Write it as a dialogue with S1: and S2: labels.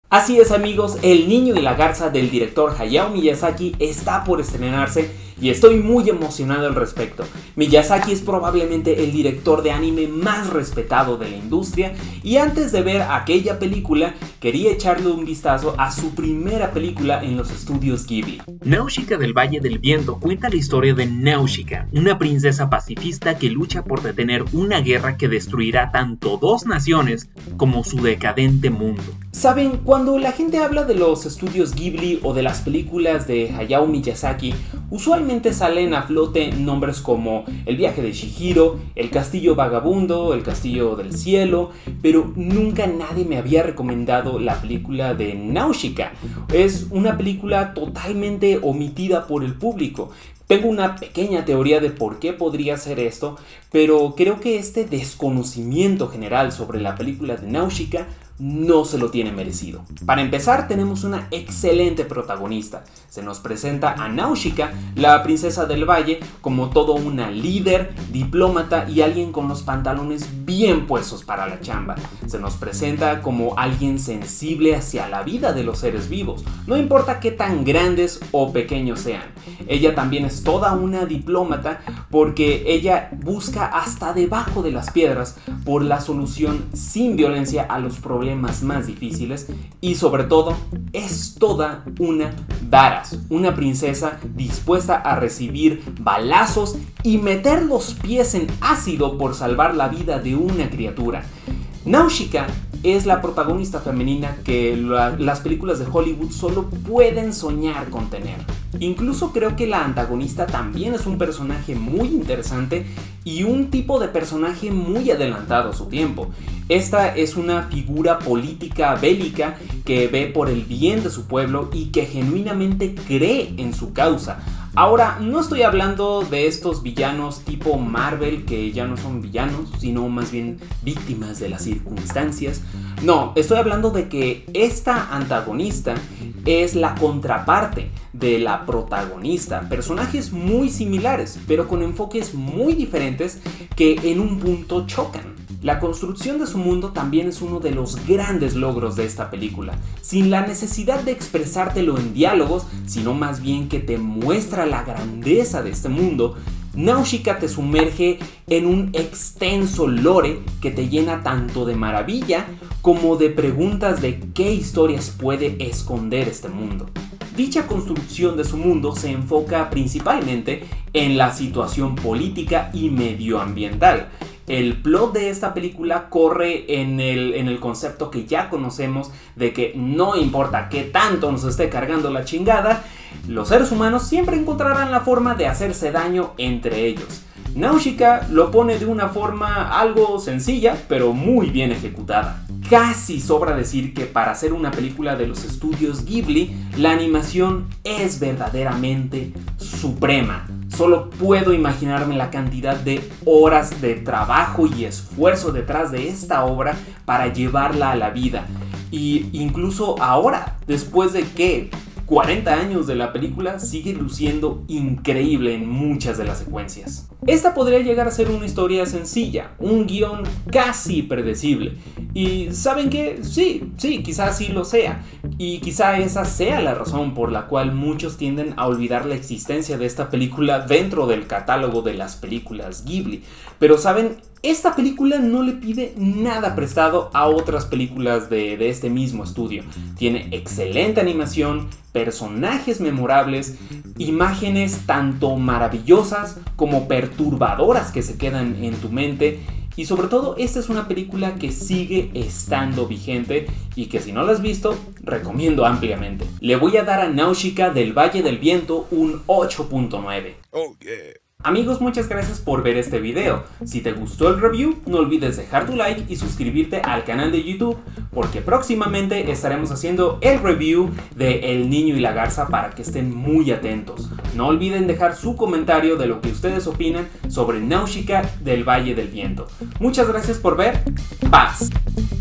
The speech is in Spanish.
S1: Así es amigos, El niño y la garza del director Hayao Miyazaki está por estrenarse y estoy muy emocionado al respecto. Miyazaki es probablemente el director de anime más respetado de la industria y antes de ver aquella película quería echarle un vistazo a su primera película en los estudios Ghibli.
S2: Náusica del Valle del Viento cuenta la historia de Náusica, una princesa pacifista que lucha por detener una guerra que destruirá tanto dos naciones como su decadente mundo.
S1: Saben, cuando la gente habla de los estudios Ghibli o de las películas de Hayao Miyazaki, usualmente salen a flote nombres como El viaje de Chihiro, El castillo vagabundo, El castillo del cielo, pero nunca nadie me había recomendado la película de Náusica. Es una película totalmente omitida por el público. Tengo una pequeña teoría de por qué podría ser esto, pero creo que este desconocimiento general sobre la película de Náusica no se lo tiene merecido. Para empezar, tenemos una excelente protagonista. Se nos presenta a Náusica, la princesa del valle, como toda una líder, diplomata y alguien con los pantalones bien puestos para la chamba. Se nos presenta como alguien sensible hacia la vida de los seres vivos, no importa qué tan grandes o pequeños sean. Ella también es toda una diplomata porque ella busca hasta debajo de las piedras por la solución sin violencia a los problemas más difíciles y sobre todo es toda una badass, una princesa dispuesta a recibir balazos y meter los pies en ácido por salvar la vida de una criatura. Náusica es la protagonista femenina que las películas de Hollywood solo pueden soñar con tener. Incluso creo que la antagonista también es un personaje muy interesante y un tipo de personaje muy adelantado a su tiempo. Esta es una figura política bélica que ve por el bien de su pueblo y que genuinamente cree en su causa. Ahora, no estoy hablando de estos villanos tipo Marvel que ya no son villanos, sino más bien víctimas de las circunstancias. No, estoy hablando de que esta antagonista es la contraparte de la protagonista. Personajes muy similares, pero con enfoques muy diferentes que en un punto chocan. La construcción de su mundo también es uno de los grandes logros de esta película, sin la necesidad de expresártelo en diálogos, sino más bien que te muestra la grandeza de este mundo. Náusica te sumerge en un extenso lore que te llena tanto de maravilla como de preguntas de qué historias puede esconder este mundo. Dicha construcción de su mundo se enfoca principalmente en la situación política y medioambiental. El plot de esta película corre en el concepto que ya conocemos de que no importa qué tanto nos esté cargando la chingada, los seres humanos siempre encontrarán la forma de hacerse daño entre ellos. Náusica lo pone de una forma algo sencilla, pero muy bien ejecutada. Casi sobra decir que para hacer una película de los estudios Ghibli, la animación es verdaderamente suprema. Solo puedo imaginarme la cantidad de horas de trabajo y esfuerzo detrás de esta obra para llevarla a la vida. Y incluso ahora, después de que 40 años de la película, sigue luciendo increíble en muchas de las secuencias. Esta podría llegar a ser una historia sencilla, un guión casi predecible. Y ¿saben qué? Sí, quizás sí lo sea. Y quizá esa sea la razón por la cual muchos tienden a olvidar la existencia de esta película dentro del catálogo de las películas Ghibli. Pero ¿saben? Esta película no le pide nada prestado a otras películas de este mismo estudio. Tiene excelente animación, personajes memorables, imágenes tanto maravillosas como perturbadoras que se quedan en tu mente. Y sobre todo, esta es una película que sigue estando vigente y que si no la has visto, recomiendo ampliamente. Le voy a dar a Náusica del Valle del Viento un 8.9.
S3: Oh, yeah.
S1: Amigos, muchas gracias por ver este video. Si te gustó el review, no olvides dejar tu like y suscribirte al canal de YouTube, porque próximamente estaremos haciendo el review de El niño y la garza para que estén muy atentos. No olviden dejar su comentario de lo que ustedes opinan sobre Náusica del Valle del Viento. Muchas gracias por ver. Paz.